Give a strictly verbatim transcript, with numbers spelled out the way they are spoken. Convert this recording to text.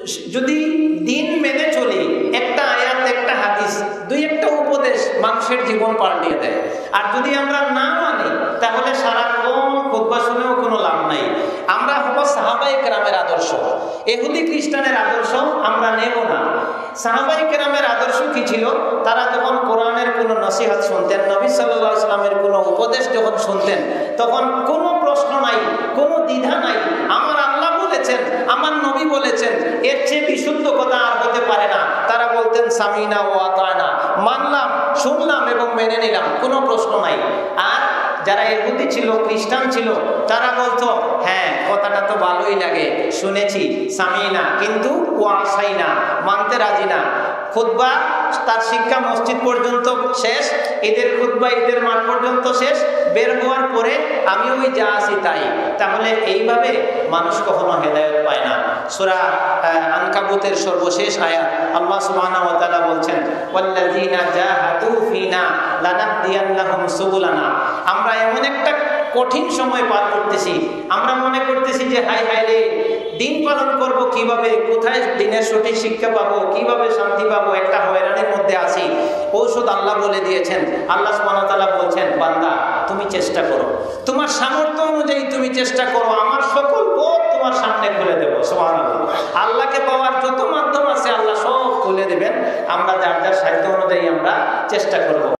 যদি দিন মেনে চলি, একটা আয়াত, একটা হাদিস, দুই একটা উপদেশ মানুষের জীবন পাল্টিয়ে দেয়। আর যদি আমরা না মানি তাহলে সারাক্ষণ খুতবা শুনেও কোনো লাভ নাই। আমরা হব সাহাবায়ে কেরামের আদর্শ, ইহুদি খ্রিস্টানের আদর্শ আমরা নেব না। সাহাবায়ে কেরামের আদর্শ কি ছিল? তারা যখন কোরআনের কোনো নসিহত শুনতেন, নবী সাল্লাল্লাহু আলাইহি ওয়াসাল্লামের কোনো উপদেশ যখন শুনতেন, তখন কোনো প্রশ্ন নাই, কোনো দ্বিধা নাই। আমার আল্লাহ বলেছেন, আমার নবী বলেছেন, এর চেয়ে বিশুদ্ধ কথা আর হতে পারে না। তারা বলতেন সামিনা ও আতানা, মানলাম, শুনলাম এবং মেনে নিলাম, কোনো প্রশ্ন নাই। আর যারা ইহুদি ছিল, খ্রিস্টান ছিল, তারা বলতো হ্যাঁ কথাটা তো ভালোই লাগে, শুনেছি, সামিনা, কিন্তু ওয়াসাইনা, মানতে রাজি না। খুতবা তার শিক্ষা মসজিদ পর্যন্ত শেষ, ঈদের খুতবা ঈদের মাঠ পর্যন্ত শেষ, বের হওয়ার পরে আমি ওই যা আছি তাই। তাহলে এইভাবে মানুষ কখনো হেদায়েত পায় না। সূরা আনকাবুতের সর্বশেষ আয়াত আল্লাহ সুবহানাহু ওয়া তাআলা বলছেন, ওয়াল্লাযীনা জাহাদু ফিনা লানাহদিয়ান্নাহুম সুবুলানা। আমরা এমন একটা কঠিন সময় পার করতেছি, আমরা মনে করতেছি যে হাই হাই রে, দিন পালন করব কিভাবে, কোথায় দিনের সঠিক শিক্ষা পাবো, কিভাবে শান্তি পাবো, একটা হয়রানির মধ্যে আছি। ঔষধ আল্লাহ বলে দিয়েছেন। আল্লাহ সুবহানাহু ওয়া তাআলা বলছেন, বান্দা তুমি চেষ্টা করো, তোমার সামর্থ্য অনুযায়ী তুমি চেষ্টা করো, আমার সকল পথ তোমার সামনে খুলে দেবো। সুবহানাল্লাহ। আল্লাহকে পাওয়ার যত মাধ্যম আছে আল্লাহ সব খুলে দেবেন। আমরা যার যার সাধ্য অনুযায়ী আমরা চেষ্টা করব।